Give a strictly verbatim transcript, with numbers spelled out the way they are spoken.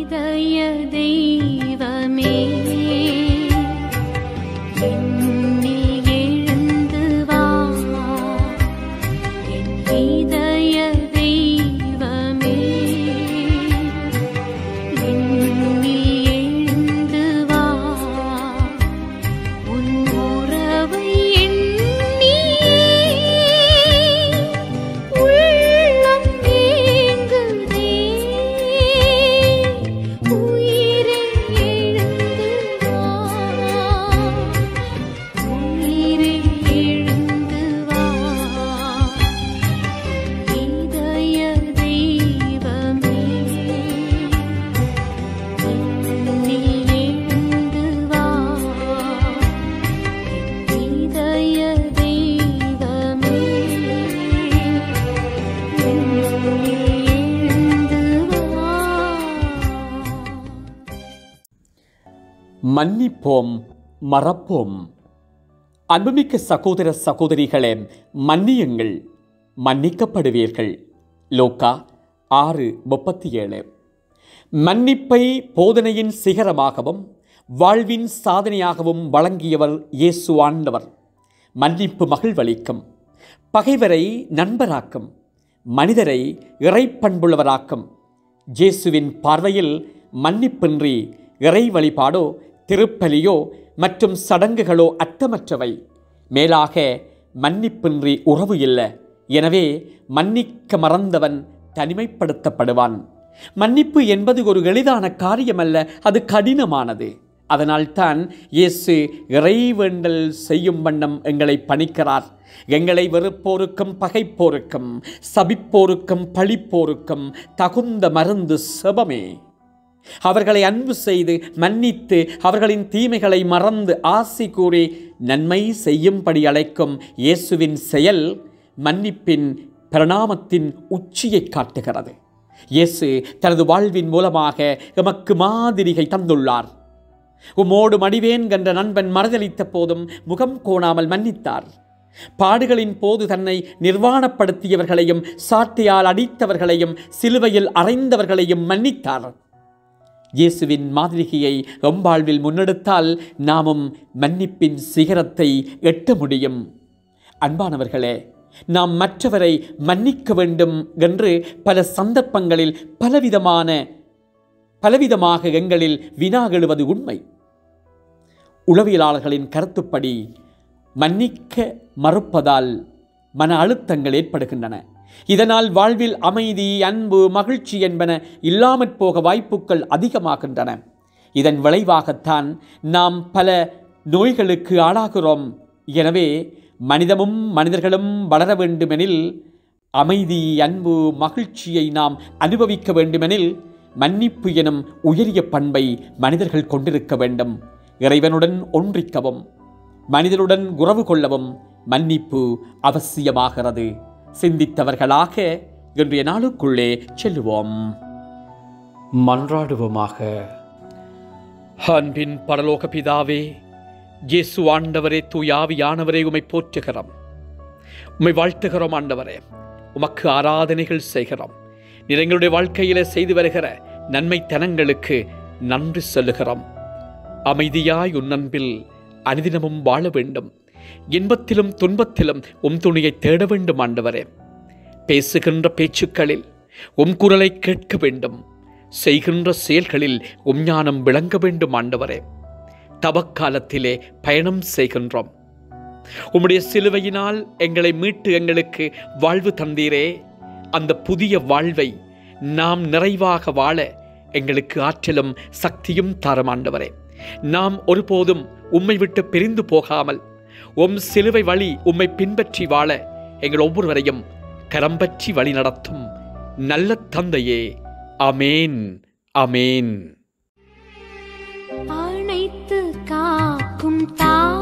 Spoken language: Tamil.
இதய தெய்வமே என்னில் எழுந்து வா என் இதய தெய்வமே என்னில் எழுந்து வா உன் உறவை எண்ணி உள்ளம் ஏங்குதே உயிரே எழுந்து வா உயிரே எழுந்து வா இதய தெய்வமே என்னில் எழுந்து வா இதய தெய்வமே என்னில் எழுந்து வா. மன்னிப்போம், மறப்போம். அன்புமிக்க சகோதர சகோதரிகளே, மன்னியுங்கள், மன்னிக்கப்படுவீர்கள். லூக்கா ஆறு முப்பத்தி ஏழு. மன்னிப்பை போதனையின் சிகரமாகவும் வாழ்வின் சாதனையாகவும் வழங்கியவர் இயேசு ஆண்டவர். மன்னிப்பு மகிழ்வளிக்கும், பகைவரை நண்பராக்கும், மனிதரை இறைப்பண்புள்ளவராக்கும். இயேசுவின் பார்வையில் மன்னிப்பின்றி இறை வழிபாடோ திருப்பலியோ மற்றும் சடங்குகளோ அர்த்தமற்றவை. மேலாக மன்னிப்பின்றி உறவு இல்லை. எனவே மன்னிக்க மறந்தவன் தனிமைப்படுத்தப்படுவான். மன்னிப்பு என்பது ஒரு எளிதான காரியமல்ல, அது கடினமானது. அதனால்தான் இயேசு இறைவேண்டல் செய்யும் வண்ணம் எங்களை பணிக்கிறார். எங்களை வெறுப்போருக்கும் பகைப்போருக்கும் சபிப்போருக்கும் பழிப்போருக்கும் தகுந்த மருந்து செபமே. அவர்களை அன்பு செய்து மன்னித்து அவர்களின் தீமைகளை மறந்து ஆசி கூறி நன்மை செய்யும்படி அழைக்கும் இயேசுவின் செயல் மன்னிப்பின் பிரணாமத்தின் உச்சியை காட்டுகிறது. இயேசு தனது வாழ்வின் மூலமாக எமக்கு மாதிரிகை தந்துள்ளார். உம்மோடு மடிவேன் என்ற நண்பன் மறுதளித்த போதும் முகம் கோணாமல் மன்னித்தார். பாடுகளின் போது தன்னை நிர்வாணப்படுத்தியவர்களையும் சாட்டையால் அடித்தவர்களையும் சிலுவையில் அறைந்தவர்களையும் மன்னித்தார். இயேசுவின் மாதிரிகையை எம்பாழ்வில் முன்னெடுத்தால் நாமும் மன்னிப்பின் சிகரத்தை எட்ட முடியும். அன்பானவர்களே, நாம் மற்றவரை மன்னிக்க வேண்டும் என்று பல சந்தர்ப்பங்களில் பலவிதமான பலவிதமாக எங்களில் வினாகெழுவது உண்மை. உளவியலாளர்களின் கருத்துப்படி மன்னிக்க மறுப்பதால் மன அழுத்தங்கள் ஏற்படுகின்றன. இதனால் வாழ்வில் அமைதி, அன்பு, மகிழ்ச்சி என்பன இல்லாமற் போக வாய்ப்புகள் அதிகமாகின்றன. இதன் விளைவாகத்தான் நாம் பல நோய்களுக்கு ஆளாகிறோம். எனவே மனிதமும் மனிதர்களும் வளர வேண்டுமெனில், அமைதி, அன்பு, மகிழ்ச்சியை நாம் அனுபவிக்க வேண்டுமெனில் மன்னிப்பு எனும் உயரிய பண்பை மனிதர்கள் கொண்டிருக்க வேண்டும். இறைவனுடன் ஒன்றிக்கவும் மனிதனுடன் உறவு கொள்ளவும் மன்னிப்பு அவசியமாகிறது. சிந்தித்தவர்களாக இன்றைய நாளுக்குள்ளே செல்லுவோம். மன்றாடுவோமாக. அன்பின் பரலோக பிதாவே, இயேசு ஆண்டவரே, தூயாவியானவரே, உம்மை போற்றுகிறோம், உம்மை வாழ்த்துகிறோம். ஆண்டவரே, உமக்கு ஆராதனைகள் செய்கிறோம். நீர் எங்களுடைய வாழ்க்கையில செய்து வருகிற நன்மைத்தனங்களுக்கு நன்றி சொல்லுகிறோம். அமைதியாய் உன் அன்பில் அனுதினமும் வாழ வேண்டும். இன்பத்திலும் துன்பத்திலும் உம் துணியை தேட வேண்டும். ஆண்டவரே, பேசுகின்ற பேச்சுக்களில் உம் குரலை கேட்க வேண்டும். செய்கின்ற செயல்களில் உம் ஞானம் விளங்க வேண்டும். ஆண்டவரே, தவக்காலத்திலே பயணம் செய்கின்றோம். உம்முடைய சிலுவையினால் எங்களை மீட்டு எங்களுக்கு வாழ்வு தந்தீரே. அந்த புதிய வாழ்வை நாம் நிறைவாக வாழ எங்களுக்கு ஆற்றலும் சக்தியும் தாரும். ஆண்டவரே, நாம் ஒருபோதும் உம்மை விட்டு பிரிந்து போகாமல் உம் சிலுவை வழி உம்மை பின்பற்றி வாழ எங்கள் ஒவ்வொருவரையும் கரம்பற்றி வழி நடத்தும் நல்ல தந்தையே. ஆமேன், ஆமேன். அனைத்து காக்கும் தா